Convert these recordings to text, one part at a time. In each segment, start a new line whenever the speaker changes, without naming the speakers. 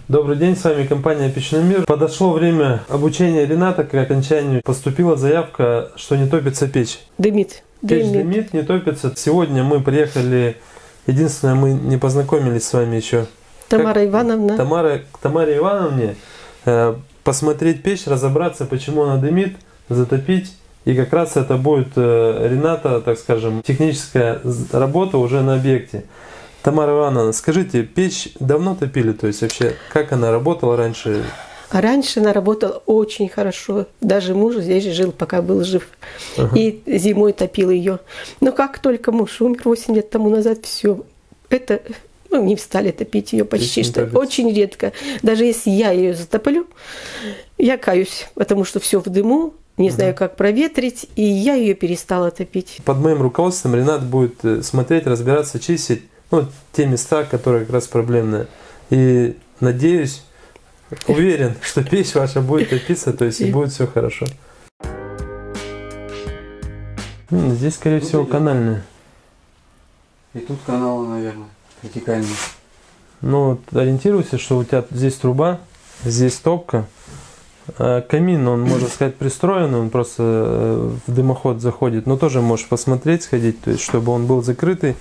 Добрый день, с вами компания Печной Мир. Подошло время обучения Рената к окончанию. Поступила заявка, что не топится печь.
Дымит.
Печь дымит, не топится. Сегодня мы приехали, единственное, мы не познакомились с вами еще.
Тамара Ивановна.
К Тамаре Ивановне посмотреть печь, разобраться, почему она дымит, затопить. И как раз это будет Рената, так скажем, техническая работа уже на объекте. Тамара Ивановна, скажите, печь давно топили? То есть вообще, как она работала раньше?
Раньше она работала очень хорошо. Даже муж здесь жил, пока был жив.
Ага.
И зимой топил ее. Но как только муж умер 8 лет тому назад, все это не стали топить ее почти что. Очень редко. Даже если я ее затоплю, я каюсь, потому что все в дыму. Не знаю, как проветрить, и я ее перестала топить.
Под моим руководством Ренат будет смотреть, разбираться, чистить те места, которые как раз проблемные. И надеюсь, уверен, что печь ваша будет топиться, то есть и будет все хорошо. Здесь, скорее всего, канальная.
И тут каналы, наверное, вертикальные.
Ну вот ориентируйся, что у тебя здесь труба, здесь топка. Камин, он, можно сказать, пристроенный, он просто в дымоход заходит, но тоже можешь посмотреть, сходить, то есть, чтобы он был закрытый.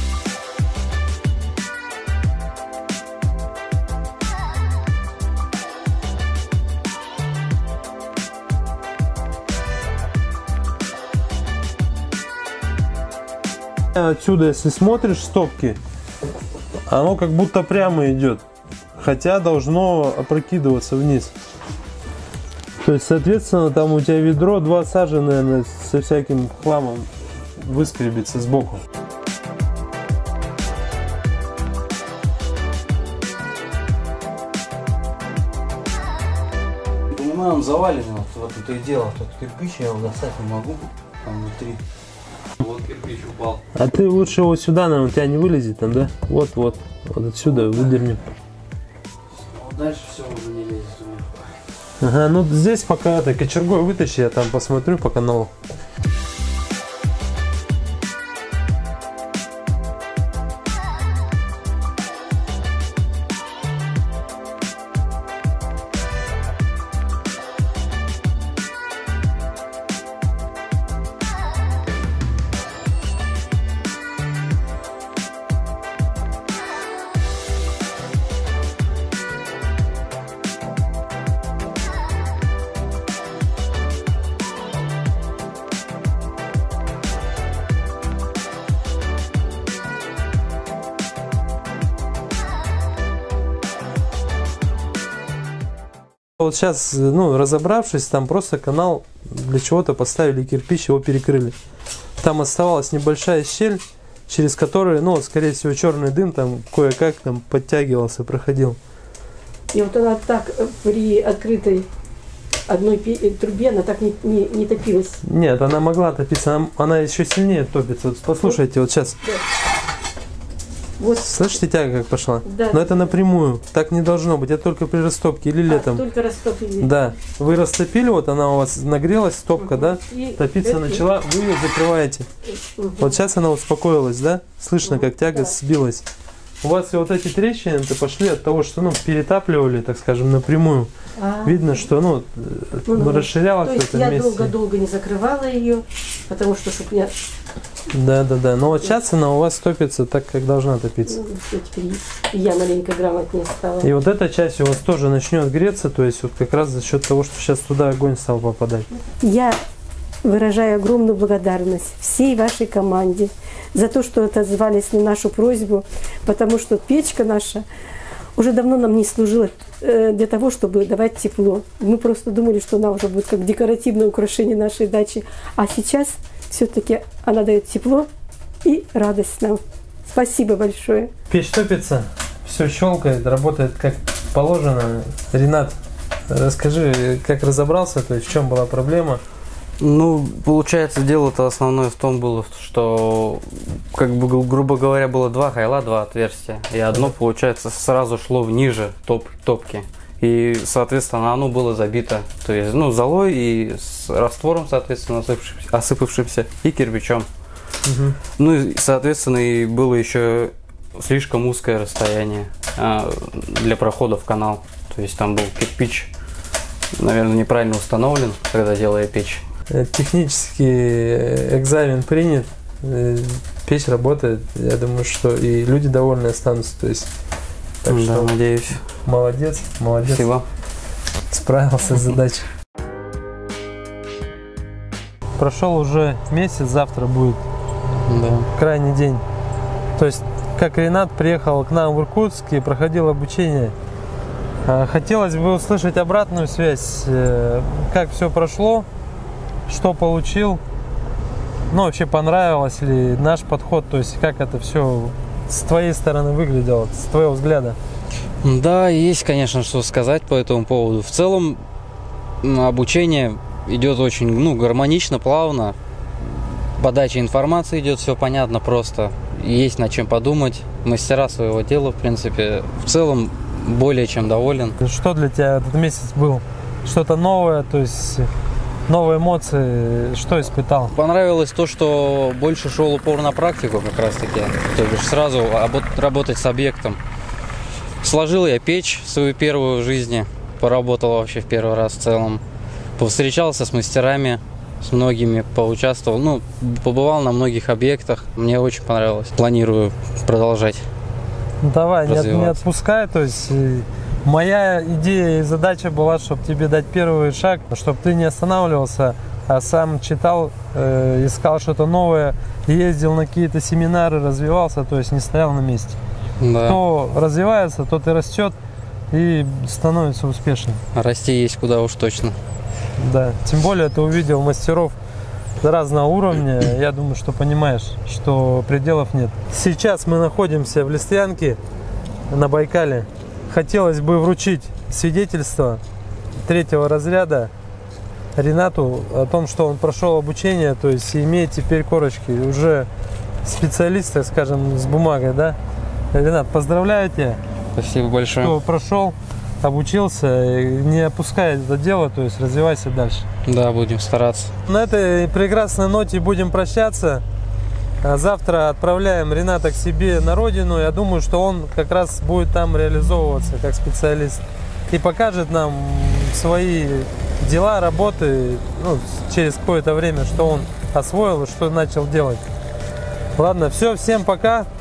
Отсюда, если смотришь с топки, оно как будто прямо идет, хотя должно опрокидываться вниз. То есть, соответственно, там у тебя ведро, 2 сажа, наверное, со всяким хламом выскребется сбоку.
Понимаю, он заваленный, вот это и дело. Тут кирпич, я его достать не могу, там внутри. Вот кирпич упал.
А ты лучше его сюда, наверное, у тебя не вылезет там, да? Вот отсюда выдернем.
Вот дальше все уже не лезет у меня.
Ага, ну здесь пока это кочергой вытащи, я там посмотрю по каналу. Вот сейчас, разобравшись, там просто канал для чего-то поставили кирпич, его перекрыли. Там оставалась небольшая щель, через которую, скорее всего, черный дым там кое-как там подтягивался, проходил.
И вот она так при открытой одной трубе, она так не топилась.
Нет, она могла топиться, она еще сильнее топится. Вот послушайте, вот сейчас.
Да. Вот.
Слышите, тяга как пошла?
Да.
Но это напрямую. Так не должно быть. Это только при растопке или летом.
Только растопили.
Да. Вы растопили, вот она у вас нагрелась, топка, да?
И
топиться начала, вы ее закрываете. Вот сейчас она успокоилась, да? Слышно, как тяга сбилась. У вас и вот эти трещины-то пошли от того, что перетапливали, так скажем, напрямую. Видно, что расширялось в этом месте.
Я долго не закрывала ее, потому что чтобы я...
Да. Но вот сейчас она у вас топится так, как должна топиться.
Теперь я маленько грамотнее стала.
И вот эта часть у вас тоже начнет греться, то есть вот как раз за счет того, что сейчас туда огонь стал попадать.
Я выражаю огромную благодарность всей вашей команде за то, что отозвались на нашу просьбу, потому что печка наша уже давно нам не служила для того, чтобы давать тепло. Мы просто думали, что она уже будет как декоративное украшение нашей дачи. А сейчас все-таки она дает тепло и радость нам. Спасибо большое.
Печь топится, все щелкает, работает как положено. Ренат, расскажи, как разобрался, то есть в чем была проблема?
Ну, получается, дело-то основное в том было, что, грубо говоря, было 2 хайла, 2 отверстия. И одно, получается, сразу шло ниже топки. И, соответственно, оно было забито, то есть, золой и с раствором, соответственно, осыпавшимся, и кирпичом.
Угу.
Ну и, соответственно, и было еще слишком узкое расстояние. для прохода в канал. То есть там был кирпич, наверное, неправильно установлен, когда делали печь.
Технический экзамен принят, печь работает. Я думаю, что и люди довольны останутся. То есть, так
Да,
что
надеюсь.
молодец.
Спасибо.
Справился с задачей. Прошел уже месяц, завтра будет
Да.
крайний день. То есть, как Ренат приехал к нам в Иркутск и проходил обучение, хотелось бы услышать обратную связь, как все прошло, что получил, ну вообще понравилось ли наш подход, то есть как это все с твоей стороны выглядело, с твоего взгляда.
Да, есть, конечно, что сказать по этому поводу. В целом, обучение идет очень, гармонично, плавно. Подача информации идет, все понятно, просто. Есть над чем подумать. Мастера своего дела, в принципе, в целом более чем доволен.
Что для тебя этот месяц был? Что-то новое, то есть новые эмоции, что испытал?
Понравилось то, что больше шел упор на практику как раз таки. То есть сразу работать с объектом. Сложил я печь свою первую в жизни. Поработал вообще в первый раз в целом. Повстречался с мастерами, с многими, поучаствовал. побывал на многих объектах. Мне очень понравилось. Планирую продолжать.
Давай, не
развиваться.
отпускай. То есть моя идея и задача была, чтобы тебе дать первый шаг, чтобы ты не останавливался, а сам читал, искал что-то новое, ездил на какие-то семинары, развивался, то есть не стоял на месте.
Да.
Кто развивается, тот и растет и становится успешным.
Расти есть куда уж точно.
Да. Тем более ты увидел мастеров разного уровня. Я думаю, что понимаешь, что пределов нет. Сейчас мы находимся в Листвянке на Байкале. Хотелось бы вручить свидетельство 3-го разряда Ренату о том, что он прошел обучение, то есть имеет теперь корочки, уже специалист, так скажем, с бумагой, да? Ренат, поздравляю тебя.
Спасибо большое.
Кто прошел, обучился, не опускай это дело, то есть развивайся дальше.
Да, будем стараться.
На этой прекрасной ноте будем прощаться. Завтра отправляем Рената к себе на родину. Я думаю, что он как раз будет там реализовываться как специалист и покажет нам свои дела, работы, через какое-то время, что он освоил и что начал делать. Ладно, все, всем пока.